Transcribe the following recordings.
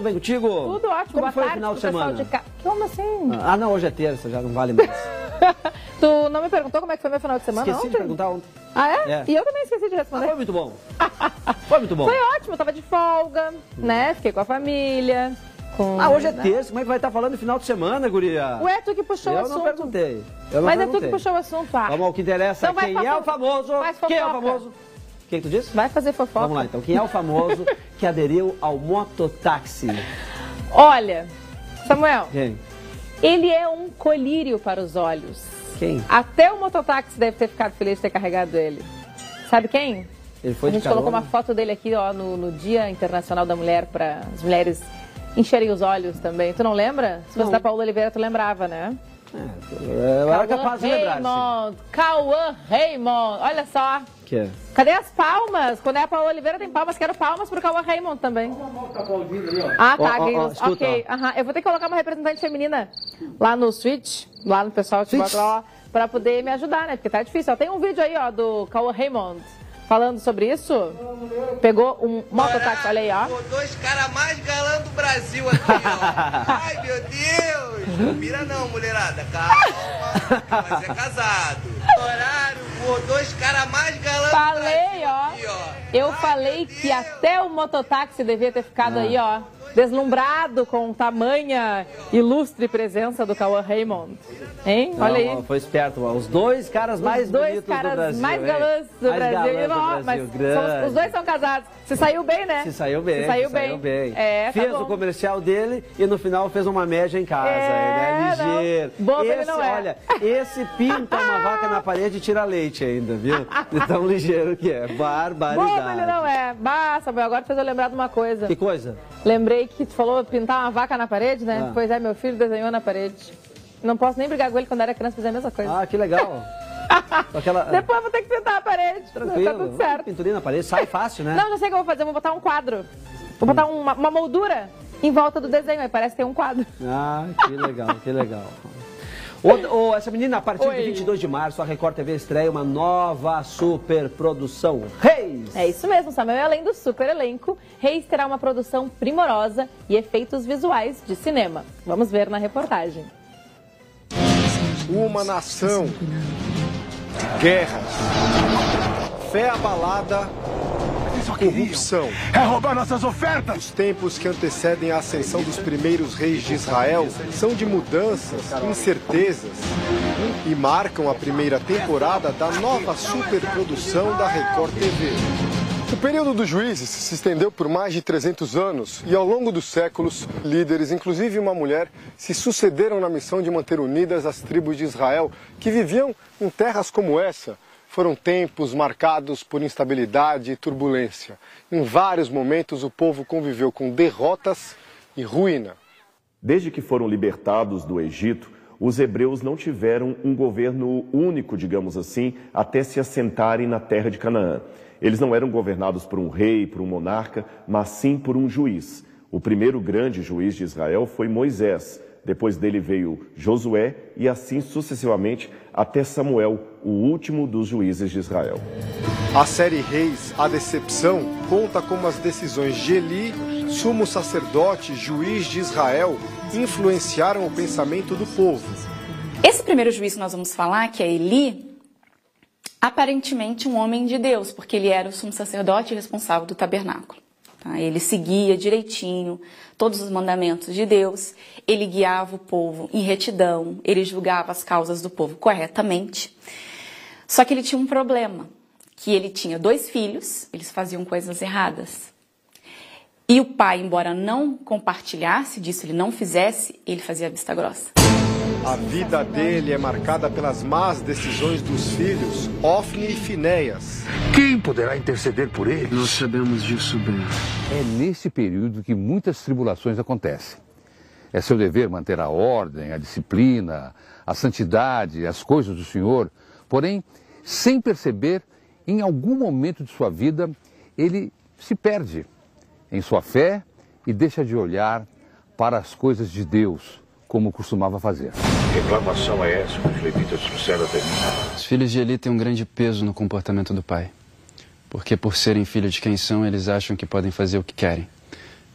bem contigo? Tudo ótimo. Como Boa foi tarde o final de pro pessoal semana? de casa. Como assim? Ah, não, hoje é terça, já não vale mais. Tu não me perguntou como é que foi meu final de semana Esqueci ontem? de perguntar ontem. Ah, é? É. E eu também esqueci de Ah, responder. foi muito bom. Foi muito bom. Foi ótimo, eu tava de folga, né? Fiquei com a família. Ah, hoje é né? terça, como é que vai estar falando no final de semana, guria? Ué, tu que puxou o Eu assunto. não perguntei. Eu não Mas perguntei. é tu que puxou o assunto, ah. Vamos ao que interessa, Então vai quem pra é o fo- famoso? faz Quem é o fofoca. famoso? O que tu disse? Vai fazer fofoca. Vamos lá, então. Quem é o famoso que aderiu ao mototáxi? Olha, Samuel, Quem? ele é um colírio para os olhos. Quem? Até o mototáxi deve ter ficado feliz de ter carregado ele. Sabe quem? Ele foi A gente de carona? colocou uma foto dele aqui, ó, no Dia Internacional da Mulher, para as mulheres encherem os olhos também. Tu não lembra? Se fosse Não. da Paola Oliveira, tu lembrava, né? Eu era capaz de lembrar, sim. Raymond, Cauã Raymond, olha só. Que é? Cadê as palmas? Quando é a Paola Oliveira tem palmas, quero palmas pro Cauã Raymond também. Ah, tá, Ó, ó, Guilherme. escuta, Ok, aham. Eu vou ter que colocar uma representante feminina lá no Switch, lá no pessoal que bota lá, pra poder me ajudar, né? Porque tá difícil. Ó, tem um vídeo aí, ó, do Cauã Raymond falando sobre isso. Pegou um mototáxi, olha aí, ó. Dois caras mais galãs do Brasil aqui, ó. Ai, meu Deus. Não pira não, mulherada. Calma, vai ser casado. Horário, dois caras mais galãs do Falei, Brasil ó. aqui, ó. Eu Ai, falei meu que Deus. até o mototáxi devia ter ficado aí, ó, deslumbrado com tamanha ilustre presença do Cauã Raymond. Hein? Olha aí. Não, foi esperto, ó. Os dois caras mais Os dois bonitos caras do Brasil. mais hein? galãs do Mais Brasil. galãs do Ó, Brasil, mas grande. os dois são casados. Se saiu bem, né? Se saiu bem, Se saiu bem. É, tá fez bom. o comercial dele e no final fez uma média em casa. É, Ele é ligeiro. não. Bobo ele Esse, não é. olha, esse pinta uma vaca na parede e tira leite ainda, viu? De tão ligeiro que é. Barbaridade. Bobo ele não é. Bah, Samuel, agora fez eu lembrar de uma coisa. Que coisa? Lembrei que tu falou pintar uma vaca na parede, né? Ah. Pois é, meu filho desenhou na parede. Não posso nem brigar com ele quando era criança, fazer a mesma coisa. Ah, que legal. Com aquela... Depois eu vou ter que pintar a parede. Tranquilo. Tá tudo certo. Pinturinha na parede, sai fácil, né? Não, já sei o que eu vou fazer. Eu vou botar um quadro. Vou botar uma moldura em volta do desenho. Aí parece que tem um quadro. Ah, que legal, que legal. Essa menina, a partir Oi. de 22 de março, a Record TV estreia uma nova superprodução, Reis! É isso mesmo, Samuel. Além do super elenco, Reis terá uma produção primorosa e efeitos visuais de cinema. Vamos ver na reportagem. Uma nação, guerra, fé abalada, corrupção. É roubar nossas ofertas! Os tempos que antecedem a ascensão dos primeiros reis de Israel são de mudanças, incertezas e marcam a primeira temporada da nova superprodução da Record TV. O período dos juízes se estendeu por mais de 300 anos e ao longo dos séculos, líderes, inclusive uma mulher, se sucederam na missão de manter unidas as tribos de Israel que viviam em terras como essa. Foram tempos marcados por instabilidade e turbulência. Em vários momentos, o povo conviveu com derrotas e ruína. Desde que foram libertados do Egito, os hebreus não tiveram um governo único, digamos assim, até se assentarem na terra de Canaã. Eles não eram governados por um rei, por um monarca, mas sim por um juiz. O primeiro grande juiz de Israel foi Moisés. Depois dele veio Josué e assim sucessivamente até Samuel, o último dos juízes de Israel. A série Reis, A Decepção, conta como as decisões de Eli, sumo sacerdote, juiz de Israel, influenciaram o pensamento do povo. Esse primeiro juiz que nós vamos falar, que é Eli, aparentemente um homem de Deus, porque ele era o sumo sacerdote responsável do tabernáculo. Ele seguia direitinho todos os mandamentos de Deus, ele guiava o povo em retidão, ele julgava as causas do povo corretamente. Só que ele tinha um problema, que ele tinha 2 filhos, eles faziam coisas erradas. E o pai, embora não compartilhasse disso, ele não fizesse, ele fazia vista grossa. A vida dele é marcada pelas más decisões dos filhos, Ofni e Finéias. Quem poderá interceder por eles? Nós sabemos disso bem. É nesse período que muitas tribulações acontecem. É seu dever manter a ordem, a disciplina, a santidade, as coisas do Senhor. Porém, sem perceber, em algum momento de sua vida, ele se perde em sua fé e deixa de olhar para as coisas de Deus, como costumava fazer. Que reclamação é essa que os levitas trouxeram até mim? Os filhos de Eli têm um grande peso no comportamento do pai. Porque por serem filhos de quem são, eles acham que podem fazer o que querem.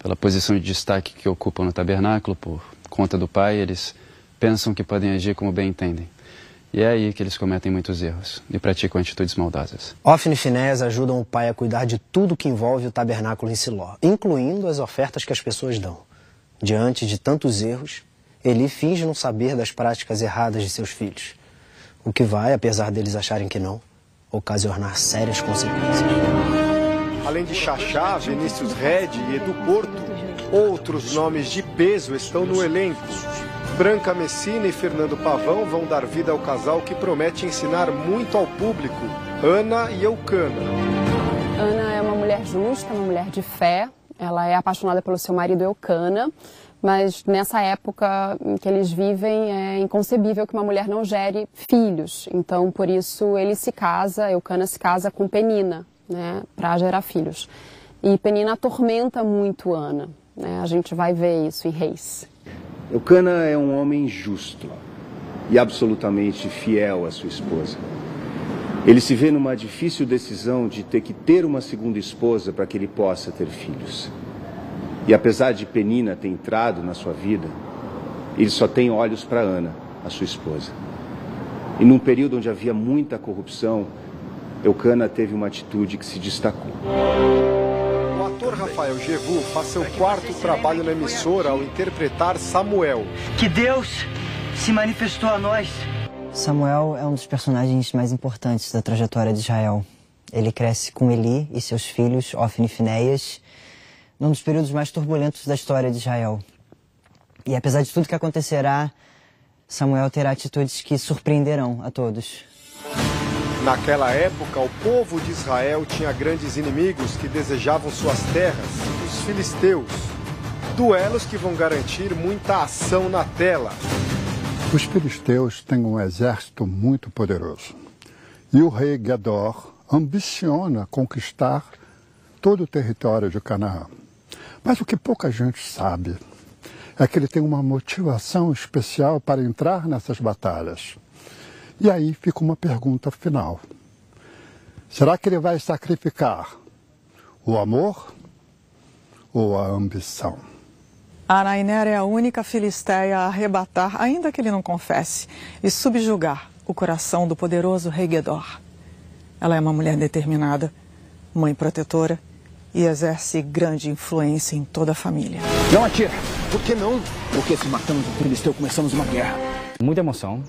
pela posição de destaque que ocupam no tabernáculo, por conta do Pai, eles pensam que podem agir como bem entendem. E é aí que eles cometem muitos erros e praticam atitudes maldosas. Ofni e Finéias ajudam o pai a cuidar de tudo que envolve o tabernáculo em Siló, incluindo as ofertas que as pessoas dão. Diante de tantos erros, Eli finge não saber das práticas erradas de seus filhos, o que vai, apesar deles acharem que não, ocasionar sérias consequências. Além de Xaxá, Vinícius Redi e Edu Porto, outros nomes de peso estão no elenco. Branca Messina e Fernando Pavão vão dar vida ao casal que promete ensinar muito ao público, Ana e Eucana. Ana é uma mulher justa, uma mulher de fé. Ela é apaixonada pelo seu marido Eucana, mas nessa época em que eles vivem é inconcebível que uma mulher não gere filhos. Então, por isso, Eucana se casa com Penina, né, para gerar filhos. E Penina atormenta muito Ana, né? A gente vai ver isso em Reis. Eucana é um homem justo e absolutamente fiel à sua esposa. Ele se vê numa difícil decisão de ter que ter uma segunda esposa para que ele possa ter filhos. E apesar de Penina ter entrado na sua vida, ele só tem olhos para Ana, a sua esposa. E num período onde havia muita corrupção, Eucana teve uma atitude que se destacou. O ator Rafael Jevu faz seu quarto trabalho na emissora ao interpretar Samuel. Que Deus se manifestou a nós. Samuel é um dos personagens mais importantes da trajetória de Israel. Ele cresce com Eli e seus filhos, Ofni e Finéias, num dos períodos mais turbulentos da história de Israel. E apesar de tudo que acontecerá, Samuel terá atitudes que surpreenderão a todos. Naquela época, o povo de Israel tinha grandes inimigos que desejavam suas terras, os filisteus. Duelos que vão garantir muita ação na tela. Os filisteus têm um exército muito poderoso. E o rei Gedor ambiciona conquistar todo o território de Canaã. Mas o que pouca gente sabe é que ele tem uma motivação especial para entrar nessas batalhas. E aí fica uma pergunta final. Será que ele vai sacrificar o amor ou a ambição? A Nainer é a única filisteia a arrebatar, ainda que ele não confesse, e subjugar o coração do poderoso rei Gedor. Ela é uma mulher determinada, mãe protetora e exerce grande influência em toda a família. Não atira! Por que não? Porque se matamos o filisteu, começamos uma guerra. Muita emoção.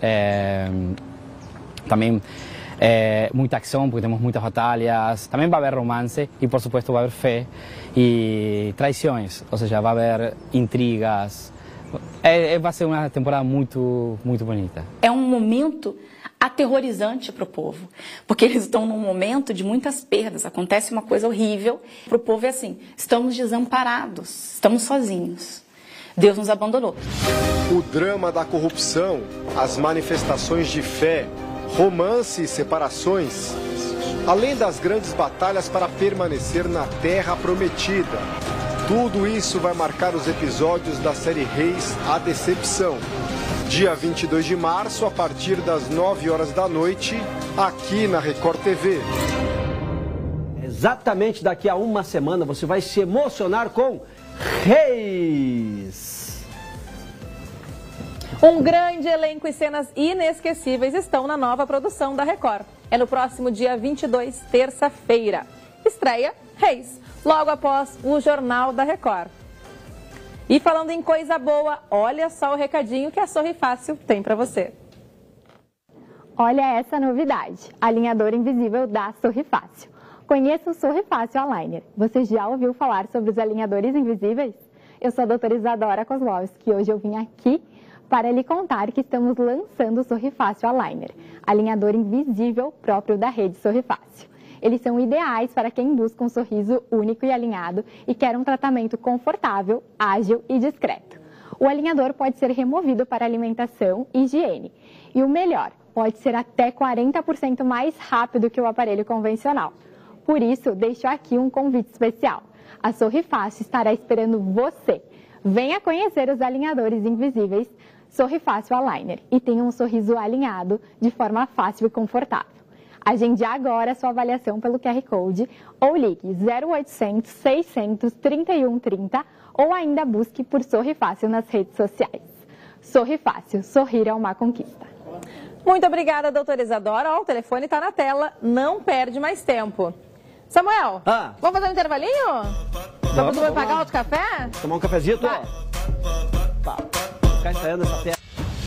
Também muita ação, porque temos muitas batalhas. Também vai haver romance e, por supuesto, vai haver fé e traições. Ou seja, vai haver intrigas. Vai ser uma temporada muito, muito bonita. É um momento aterrorizante para o povo, porque eles estão num momento de muitas perdas. Acontece uma coisa horrível. Para o povo é assim, estamos desamparados, estamos sozinhos. Deus nos abandonou. O drama da corrupção, as manifestações de fé, romance e separações, além das grandes batalhas para permanecer na Terra Prometida. Tudo isso vai marcar os episódios da série Reis, A Decepção. Dia 22 de março, a partir das 9 horas da noite, aqui na Record TV. Exatamente daqui a uma semana você vai se emocionar com Reis. Um grande elenco e cenas inesquecíveis estão na nova produção da Record. É no próximo dia 22, terça-feira. Estreia Reis, logo após o Jornal da Record. E falando em coisa boa, olha só o recadinho que a Sorri Fácil tem para você. Olha essa novidade, alinhador invisível da Sorri Fácil. Conheça o Sorri Fácil Aligner. Você já ouviu falar sobre os alinhadores invisíveis? Eu sou a doutora Isadora Kozlowski e hoje eu vim aqui para lhe contar que estamos lançando o Sorri Fácil Aligner, alinhador invisível próprio da rede Sorri Fácil. Eles são ideais para quem busca um sorriso único e alinhado e quer um tratamento confortável, ágil e discreto. O alinhador pode ser removido para alimentação e higiene. E o melhor, pode ser até 40% mais rápido que o aparelho convencional. Por isso, deixo aqui um convite especial. A Sorri Fácil estará esperando você. Venha conhecer os alinhadores invisíveis Sorri Fácil Aligner e tenha um sorriso alinhado de forma fácil e confortável. Agende agora a sua avaliação pelo QR Code ou ligue 0800 600 3130 ou ainda busque por Sorri Fácil nas redes sociais. Sorri Fácil, sorrir é uma conquista. Muito obrigada, doutora Isadora. Ó, o telefone está na tela, não perde mais tempo. Samuel, vamos fazer um intervalinho? Pra você pagar outro café? Tomar um cafezinho, tô? Vai. Ficar ensaiando essa peça.